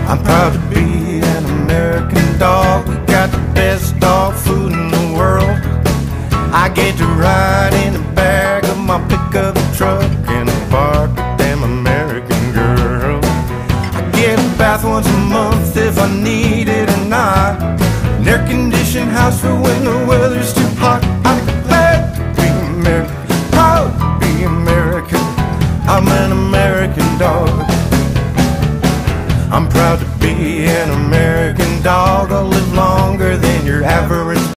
I'm proud to be an American dog. We got the best dog food in the world. I get to ride in the back of my pickup truck and bark a damn American girl. I get a bath once a month if I need it or not. An air-conditioned house for when the weather's too hot. I'm glad to be American, proud to be American. I'm an American dog. I'm proud to be an American.